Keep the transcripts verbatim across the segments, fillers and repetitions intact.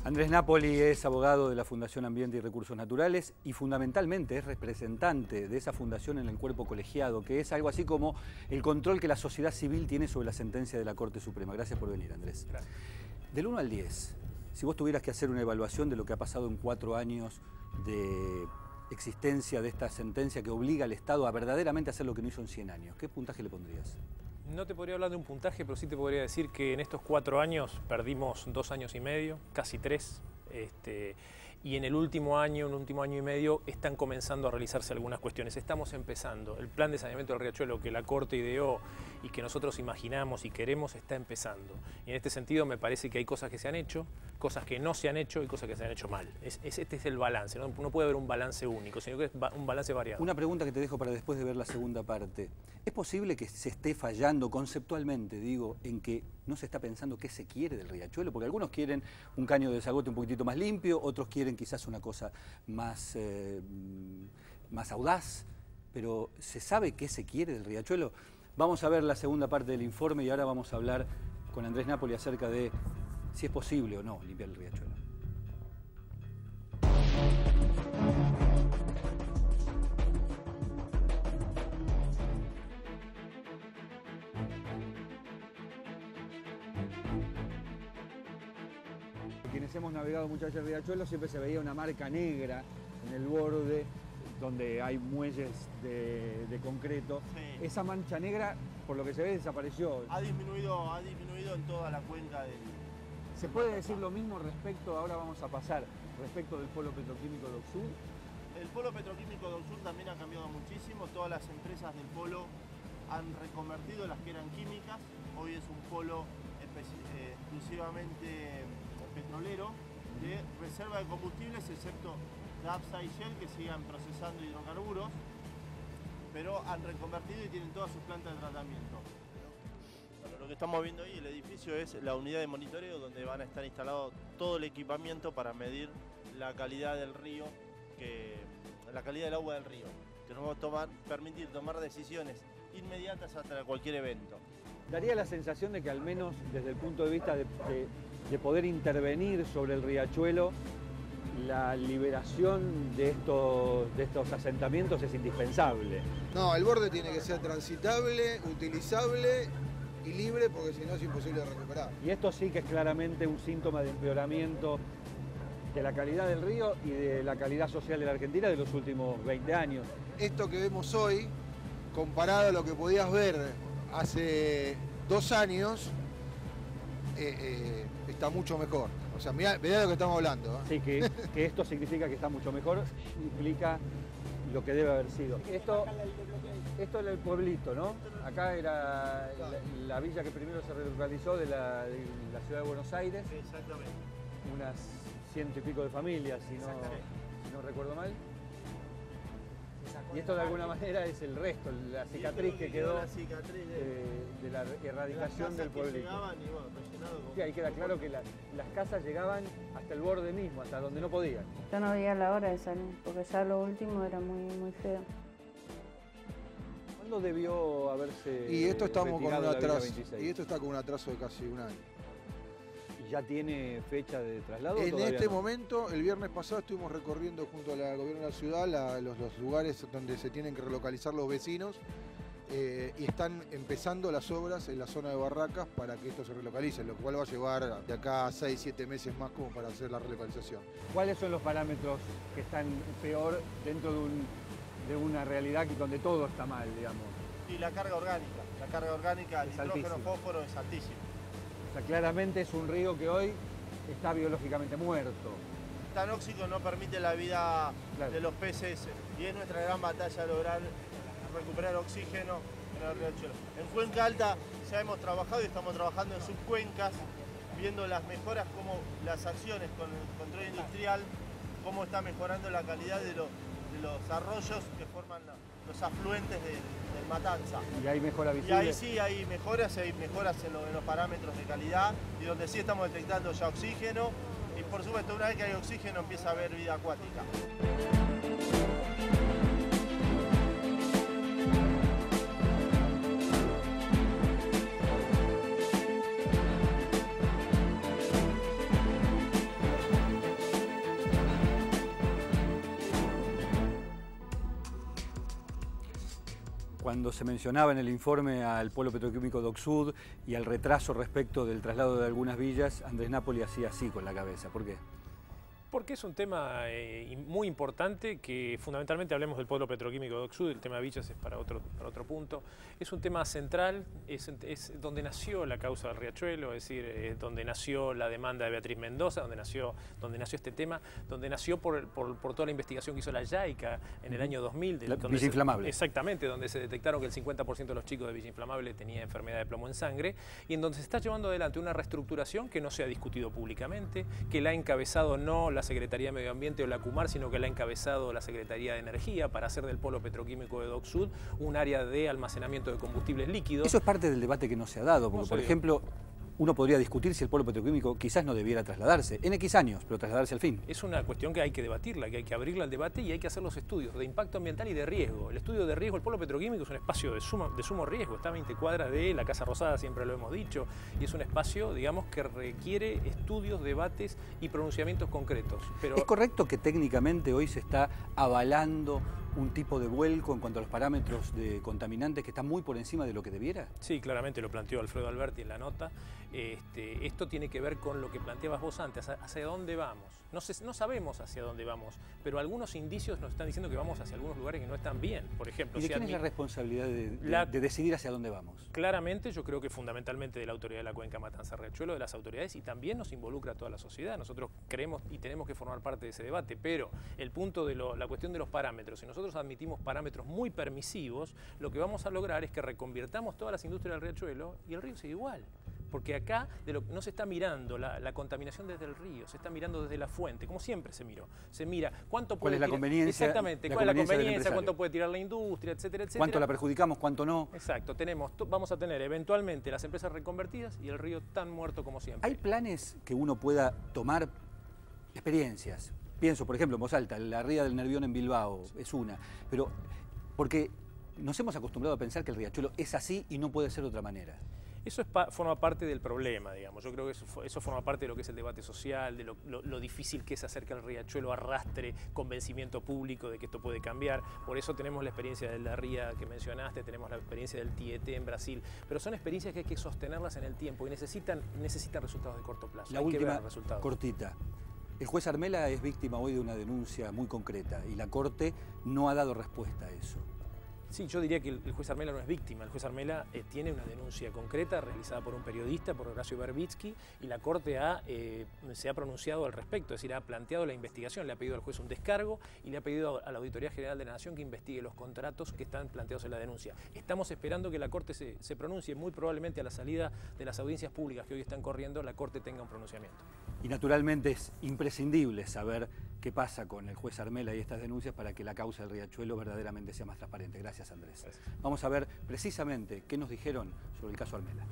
Andrés Napoli es abogado de la Fundación Ambiente y Recursos Naturales y fundamentalmente es representante de esa fundación en el cuerpo colegiado, que es algo así como el control que la sociedad civil tiene sobre la sentencia de la Corte Suprema. Gracias por venir, Andrés. Gracias. Del uno al diez, si vos tuvieras que hacer una evaluación de lo que ha pasado en cuatro años de existencia de esta sentencia que obliga al Estado a verdaderamente hacer lo que no hizo en cien años, ¿qué puntaje le pondrías? No te podría hablar de un puntaje, pero sí te podría decir que en estos cuatro años perdimos dos años y medio, casi tres. Este, y en el último año, en el último año y medio, están comenzando a realizarse algunas cuestiones. Estamos empezando. El plan de saneamiento del riachuelo que la Corte ideó y que nosotros imaginamos y queremos está empezando. Y en este sentido me parece que hay cosas que se han hecho, cosas que no se han hecho y cosas que se han hecho mal. Es, es, este es el balance, ¿no? No puede haber un balance único, sino que es un balance variado. Una pregunta que te dejo para después de ver la segunda parte. ¿Es posible que se esté fallando conceptualmente, digo, en que no se está pensando qué se quiere del riachuelo? Porque algunos quieren un caño de desagote un poquitito más limpio, otros quieren quizás una cosa más, eh, más audaz, pero ¿se sabe qué se quiere del riachuelo? Vamos a ver la segunda parte del informe y ahora vamos a hablar con Andrés Napoli acerca de si es posible o no limpiar el riachuelo. Quienes hemos navegado muchas veces el riachuelo siempre se veía una marca negra en el borde donde hay muelles de, de concreto. Sí. Esa mancha negra, por lo que se ve, desapareció. Ha disminuido, ha disminuido en toda la cuenca del... ¿Se puede decir lo mismo respecto, ahora vamos a pasar, respecto del polo petroquímico de Oxur? El polo petroquímico de Oxur también ha cambiado muchísimo. Todas las empresas del polo han reconvertido las que eran químicas. Hoy es un polo eh, exclusivamente petrolero de reserva de combustibles, excepto Napsa y Shell, que sigan procesando hidrocarburos, pero han reconvertido y tienen todas sus plantas de tratamiento. Bueno, lo que estamos viendo ahí, el edificio, es la unidad de monitoreo donde van a estar instalados todo el equipamiento para medir la calidad del río, que, la calidad del agua del río, que nos va a tomar, permitir tomar decisiones inmediatas ante cualquier evento. Daría la sensación de que al menos desde el punto de vista de, de, de poder intervenir sobre el riachuelo, la liberación de estos, de estos asentamientos es indispensable. No, el borde tiene que ser transitable, utilizable y libre, porque si no es imposible de recuperar. Y esto sí que es claramente un síntoma de empeoramiento de la calidad del río y de la calidad social de la Argentina de los últimos veinte años. Esto que vemos hoy, comparado a lo que podías ver hace dos años, eh, eh, está mucho mejor. O sea, mirá, mirá de lo que estamos hablando, ¿eh? Sí, que, que esto significa que está mucho mejor, implica lo que debe haber sido. Esto, esto es el pueblito, ¿no? Acá era la, la villa que primero se relocalizó de la, de la ciudad de Buenos Aires. Exactamente. Unas ciento y pico de familias, si no, si no recuerdo mal. Y esto de alguna manera es el resto, la cicatriz que quedó la cicatriz de, de, de la erradicación del pueblito. Y bueno, con... Sí, ahí queda claro que la, las casas llegaban hasta el borde mismo, hasta donde no podían. Yo no veía la hora de salir, porque ya lo último era muy, muy feo. ¿Cuándo debió haberse Y esto estamos con un atraso, y esto está con un atraso de casi un año. ¿Ya tiene fecha de traslado? En este no? momento, el viernes pasado estuvimos recorriendo junto al gobierno de la ciudad la, los, los lugares donde se tienen que relocalizar los vecinos eh, y están empezando las obras en la zona de Barracas para que esto se relocalice, lo cual va a llevar de acá a seis, siete meses más como para hacer la relocalización. ¿Cuáles son los parámetros que están peor dentro de, un, de una realidad que donde todo está mal, digamos? Y la carga orgánica, la carga orgánica, el nitrógeno, fósforo es altísimo. O sea, claramente es un río que hoy está biológicamente muerto. Tan tóxico no permite la vida claro. de los peces y es nuestra gran batalla lograr recuperar oxígeno en el riachuelo. En Cuenca Alta ya hemos trabajado y estamos trabajando en subcuencas, viendo las mejoras, como las acciones con el control industrial, cómo está mejorando la calidad de, lo, de los arroyos que forman la, los afluentes del, del Matanza. Y hay mejora visible. Y ahí sí hay mejoras, hay mejoras en, lo, en los parámetros de calidad y donde sí estamos detectando ya oxígeno. Y por supuesto, una vez que hay oxígeno empieza a haber vida acuática. cuando se mencionaba en el informe al polo petroquímico Dock Sud y al retraso respecto del traslado de algunas villas, Andrés Napoli hacía así con la cabeza. ¿Por qué? Porque es un tema eh, muy importante que fundamentalmente hablemos del polo petroquímico Dock Sud, el tema de villas es para otro, para otro punto. Es un tema central, es, es donde nació la causa del Riachuelo, es decir, es donde nació la demanda de Beatriz Mendoza, donde nació, donde nació este tema, donde nació por, por, por toda la investigación que hizo la YAICA en el año dos mil. De, la Villa Inflamable. Exactamente, donde se detectaron que el cincuenta por ciento de los chicos de Villa Inflamable tenía enfermedad de plomo en sangre y en donde se está llevando adelante una reestructuración que no se ha discutido públicamente, que la ha encabezado no la Secretaría de Medio Ambiente o la CUMAR, sino que la ha encabezado la Secretaría de Energía para hacer del polo petroquímico de Dock Sud un área de almacenamiento de combustibles líquidos. Eso es parte del debate que no se ha dado, porque no por ejemplo, uno podría discutir si el polo petroquímico quizás no debiera trasladarse, en X años, pero trasladarse al fin. Es una cuestión que hay que debatirla, que hay que abrirla al debate y hay que hacer los estudios de impacto ambiental y de riesgo. El estudio de riesgo, el polo petroquímico es un espacio de, suma, de sumo riesgo, está a veinte cuadras de la Casa Rosada, siempre lo hemos dicho, y es un espacio, digamos, que requiere estudios, debates y pronunciamientos concretos. Pero... ¿Es correcto que técnicamente hoy se está avalando un tipo de vuelco en cuanto a los parámetros de contaminantes que está muy por encima de lo que debiera? Sí, claramente lo planteó Alfredo Alberti en la nota. Este, esto tiene que ver con lo que planteabas vos antes, hacia dónde vamos. No, sé, no sabemos hacia dónde vamos, pero algunos indicios nos están diciendo que vamos hacia algunos lugares que no están bien. Por ejemplo, ¿y de si quién es la responsabilidad de, de, la, de decidir hacia dónde vamos? Claramente yo creo que fundamentalmente de la autoridad de la Cuenca Matanza-Riachuelo, de las autoridades, y también nos involucra a toda la sociedad. Nosotros creemos y tenemos que formar parte de ese debate, pero el punto de lo, la cuestión de los parámetros, si nosotros admitimos parámetros muy permisivos, lo que vamos a lograr es que reconvirtamos todas las industrias del Riachuelo y el río sigue igual. Porque acá de lo, no se está mirando la, la contaminación desde el río, se está mirando desde la fuente, como siempre se miró. Se mira cuánto puede ¿Cuál es la tirar, conveniencia? Exactamente, la cuál es la conveniencia, conveniencia, cuánto puede tirar la industria, etcétera, etcétera. ¿Cuánto la perjudicamos, cuánto no? Exacto, tenemos, vamos a tener eventualmente las empresas reconvertidas y el río tan muerto como siempre. ¿Hay planes que uno pueda tomar, experiencias? Pienso, por ejemplo, en voz alta, la ría del Nervión en Bilbao es una, pero porque nos hemos acostumbrado a pensar que el Riachuelo es así y no puede ser de otra manera. Eso es pa forma parte del problema, digamos. Yo creo que eso, eso forma parte de lo que es el debate social, de lo, lo, lo difícil que es hacer que el Riachuelo arrastre convencimiento público de que esto puede cambiar. Por eso tenemos la experiencia de la ría que mencionaste, tenemos la experiencia del Tieté en Brasil, pero son experiencias que hay que sostenerlas en el tiempo y necesitan, necesitan resultados de corto plazo. La hay última, que ver resultados. cortita. El juez Armela es víctima hoy de una denuncia muy concreta y la Corte no ha dado respuesta a eso. Sí, yo diría que el juez Armela no es víctima. El juez Armela eh, tiene una denuncia concreta realizada por un periodista, por Horacio Berbitsky, y la Corte ha, eh, se ha pronunciado al respecto, es decir, ha planteado la investigación, le ha pedido al juez un descargo y le ha pedido a la Auditoría General de la Nación que investigue los contratos que están planteados en la denuncia. Estamos esperando que la Corte se, se pronuncie, muy probablemente a la salida de las audiencias públicas que hoy están corriendo, la Corte tenga un pronunciamiento. Y naturalmente es imprescindible saber qué pasa con el juez Armela y estas denuncias para que la causa del Riachuelo verdaderamente sea más transparente. Gracias, Andrés. Gracias. Vamos a ver precisamente qué nos dijeron sobre el caso Armela.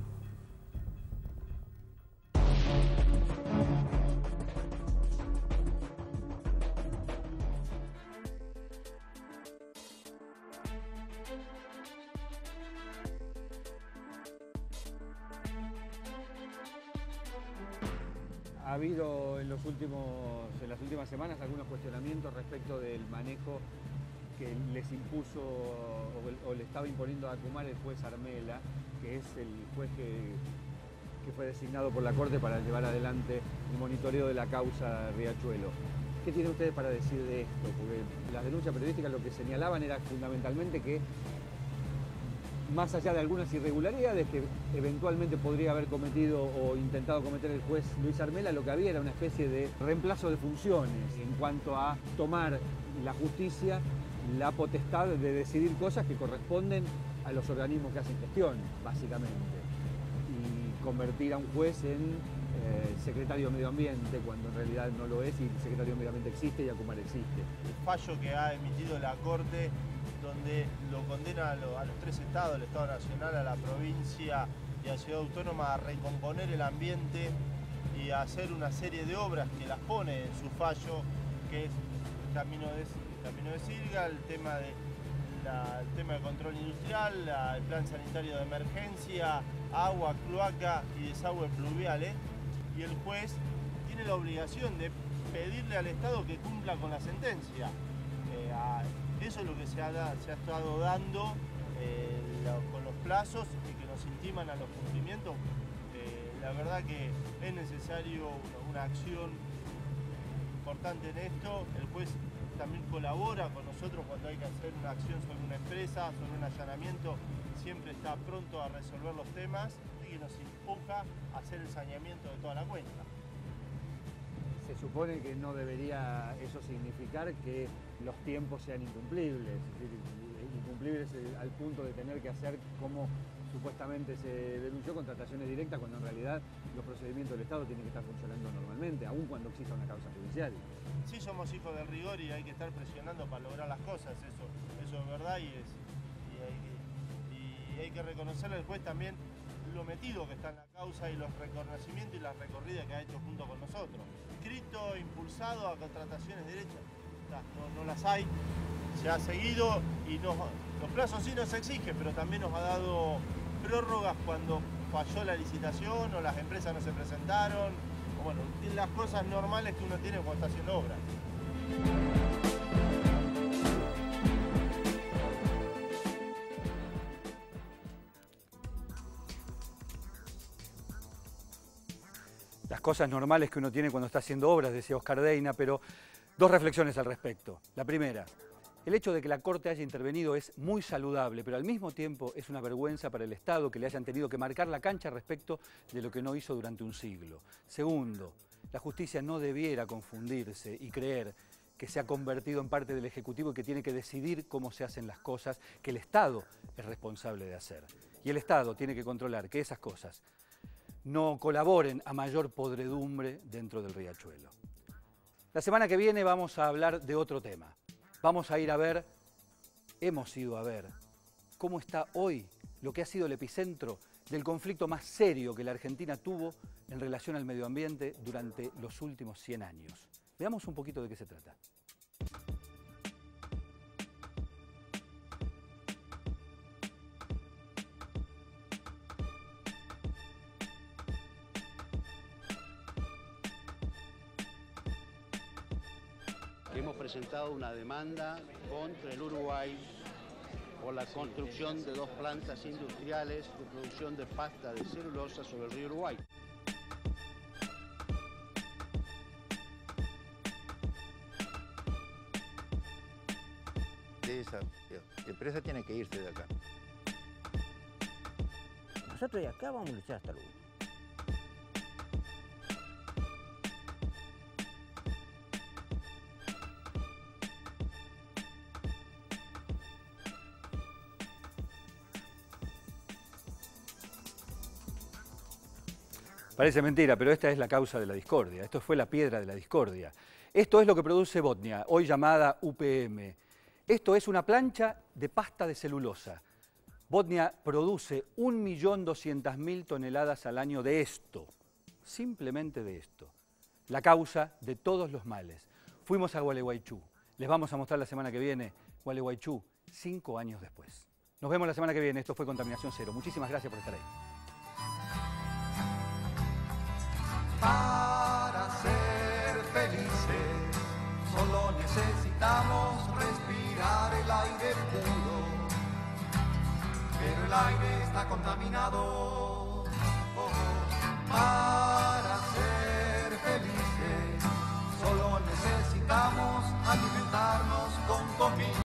Ha habido en, los últimos, en las últimas semanas algunos cuestionamientos respecto del manejo que les impuso o, o le estaba imponiendo a ACUMAR el juez Armela, que es el juez que, que fue designado por la Corte para llevar adelante el monitoreo de la causa Riachuelo. ¿Qué tienen ustedes para decir de esto? Porque las denuncias periodísticas lo que señalaban era fundamentalmente que, más allá de algunas irregularidades que eventualmente podría haber cometido o intentado cometer el juez Luis Armela, lo que había era una especie de reemplazo de funciones en cuanto a tomar la justicia la potestad de decidir cosas que corresponden a los organismos que hacen gestión, básicamente, y convertir a un juez en eh, secretario de Medio Ambiente cuando en realidad no lo es y el secretario de Medio Ambiente existe y ACUMAR existe. El fallo que ha emitido la Corte, donde lo condena a, lo, a los tres estados, el Estado Nacional, a la provincia y a la Ciudad Autónoma a recomponer el ambiente y a hacer una serie de obras que las pone en su fallo, que es el camino de, el camino de Silga, el tema de, la, el tema de control industrial, la, el plan sanitario de emergencia, agua, cloaca y desagüe pluviales. Y el juez tiene la obligación de pedirle al Estado que cumpla con la sentencia. Eh, a, Eso es lo que se ha, se ha estado dando eh, lo, con los plazos y que nos intiman a los cumplimientos. Eh, la verdad que es necesario una, una acción importante en esto. El juez también colabora con nosotros cuando hay que hacer una acción sobre una empresa, sobre un allanamiento, siempre está pronto a resolver los temas y nos empuja a hacer el saneamiento de toda la cuenta. Se supone que no debería eso significar que los tiempos sean incumplibles, es decir, incumplibles al punto de tener que hacer como supuestamente se denunció contrataciones directas, cuando en realidad los procedimientos del Estado tienen que estar funcionando normalmente, aun cuando exista una causa judicial. Sí, somos hijos del rigor y hay que estar presionando para lograr las cosas, eso, eso es verdad y, es, y, hay, que, y hay que reconocerle al juez también lo metido que está en la causa y los reconocimientos y las recorridas que ha hecho junto con nosotros. Escrito, impulsado a contrataciones derechas, no, no las hay, se ha seguido y nos, los plazos sí nos exigen, pero también nos ha dado prórrogas cuando falló la licitación o las empresas no se presentaron, o bueno, las cosas normales que uno tiene cuando está haciendo obras. Las cosas normales que uno tiene cuando está haciendo obras, decía Oscar Deina, pero dos reflexiones al respecto. La primera, el hecho de que la Corte haya intervenido es muy saludable, pero al mismo tiempo es una vergüenza para el Estado que le hayan tenido que marcar la cancha respecto de lo que no hizo durante un siglo. Segundo, la justicia no debiera confundirse y creer que se ha convertido en parte del Ejecutivo y que tiene que decidir cómo se hacen las cosas, que el Estado es responsable de hacer. Y el Estado tiene que controlar que esas cosas no colaboren a mayor podredumbre dentro del riachuelo. La semana que viene vamos a hablar de otro tema. Vamos a ir a ver, hemos ido a ver, cómo está hoy lo que ha sido el epicentro del conflicto más serio que la Argentina tuvo en relación al medio ambiente durante los últimos cien años. Veamos un poquito de qué se trata. Hemos presentado una demanda contra el Uruguay por la construcción de dos plantas industriales de producción de pasta de celulosa sobre el río Uruguay. Esa empresa tiene que irse de acá. Nosotros de acá vamos a luchar hasta luego. Parece mentira, pero esta es la causa de la discordia. Esto fue la piedra de la discordia. Esto es lo que produce Botnia, hoy llamada U P M. Esto es una plancha de pasta de celulosa. Botnia produce un millón doscientas mil toneladas al año de esto, simplemente de esto. La causa de todos los males. Fuimos a Gualeguaychú. Les vamos a mostrar la semana que viene Gualeguaychú, cinco años después. Nos vemos la semana que viene. Esto fue Contaminación Cero. Muchísimas gracias por estar ahí. Para ser felices solo necesitamos respirar el aire puro, pero el aire está contaminado. Oh, oh.